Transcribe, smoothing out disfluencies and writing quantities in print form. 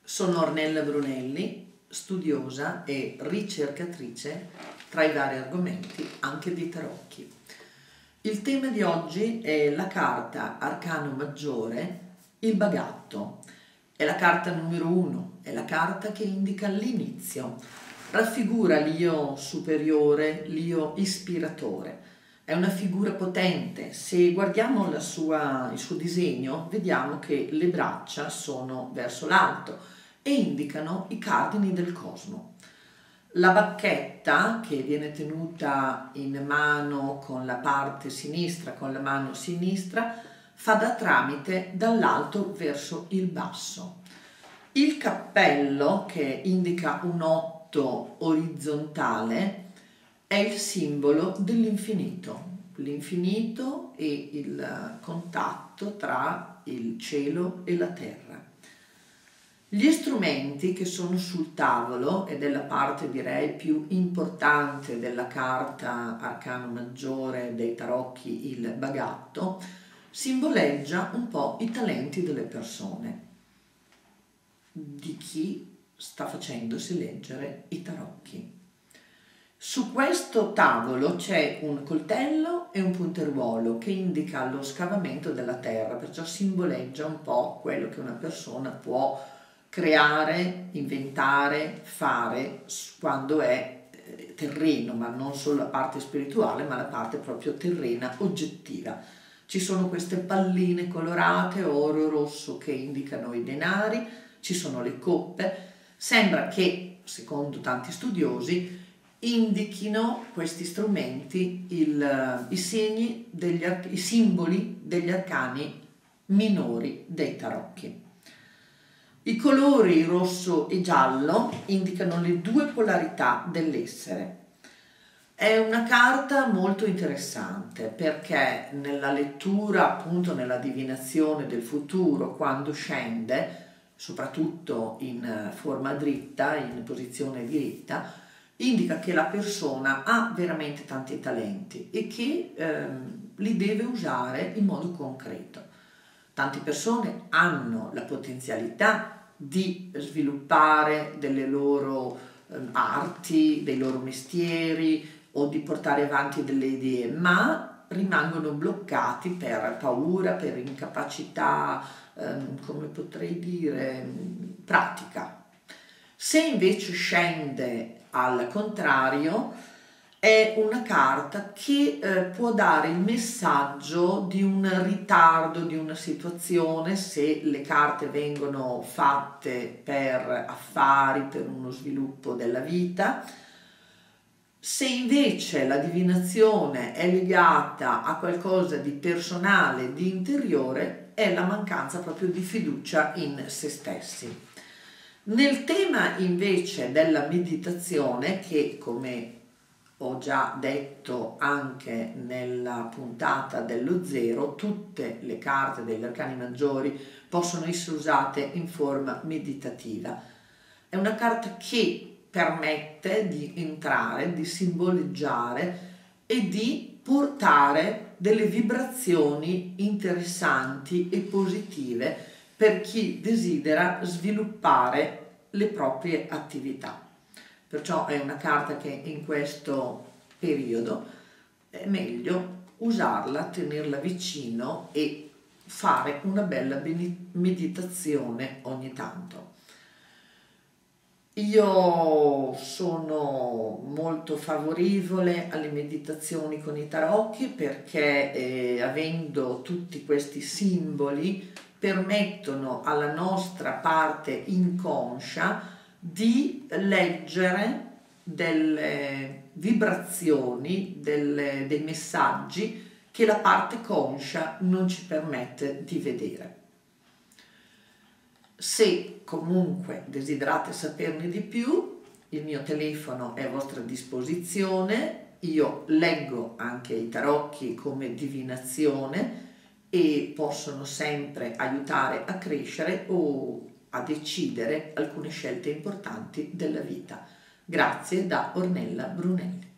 Sono Ornella Brunelli, studiosa e ricercatrice tra i vari argomenti anche di tarocchi. Il tema di oggi è la carta Arcano Maggiore, il Bagatto. È la carta numero 1, è la carta che indica l'inizio, raffigura l'io superiore, l'io ispiratore. È una figura potente. Se guardiamo il suo disegno, vediamo che le braccia sono verso l'alto e indicano i cardini del cosmo. La bacchetta, che viene tenuta in mano con la parte sinistra, con la mano sinistra, fa da tramite dall'alto verso il basso. Il cappello, che indica un 8 orizzontale, è il simbolo dell'infinito. L'infinito e il contatto tra il cielo e la terra. Gli strumenti che sono sul tavolo, ed è la parte direi più importante della carta Arcano Maggiore dei tarocchi, il Bagatto, simboleggia un po' i talenti delle persone, di chi sta facendosi leggere i tarocchi. Su questo tavolo c'è un coltello e un punteruolo che indica lo scavamento della terra, perciò simboleggia un po' quello che una persona può creare, inventare, fare quando è terreno, ma non solo la parte spirituale, ma la parte proprio terrena, oggettiva. Ci sono queste palline colorate, oro e rosso, che indicano i denari, ci sono le coppe. Sembra che, secondo tanti studiosi, indichino questi strumenti i simboli degli arcani minori dei tarocchi. I colori rosso e giallo indicano le due polarità dell'essere. È una carta molto interessante perché nella lettura, appunto nella divinazione del futuro, quando scende, soprattutto in forma dritta, in posizione diritta, indica che la persona ha veramente tanti talenti e che li deve usare in modo concreto. Tante persone hanno la potenzialità di sviluppare delle loro arti, dei loro mestieri o di portare avanti delle idee, ma rimangono bloccati per paura, per incapacità, come potrei dire, pratica. Se invece scende al contrario, è una carta che può dare il messaggio di un ritardo di una situazione, se le carte vengono fatte per affari, per uno sviluppo della vita. Se invece la divinazione è legata a qualcosa di personale, di interiore, è la mancanza proprio di fiducia in se stessi. Nel tema invece della meditazione, che come ho già detto anche nella puntata dello zero, tutte le carte degli arcani maggiori possono essere usate in forma meditativa. È una carta che permette di entrare, di simboleggiare e di portare delle vibrazioni interessanti e positive per chi desidera sviluppare le proprie attività. Perciò è una carta che in questo periodo è meglio usarla, tenerla vicino e fare una bella meditazione ogni tanto. Io sono molto favorevole alle meditazioni con i tarocchi perché avendo tutti questi simboli permettono alla nostra parte inconscia di leggere delle vibrazioni, dei messaggi che la parte conscia non ci permette di vedere. Se comunque desiderate saperne di più, il mio telefono è a vostra disposizione, io leggo anche i tarocchi come divinazione e possono sempre aiutare a crescere o a decidere alcune scelte importanti della vita. Grazie da Ornella Brunelli.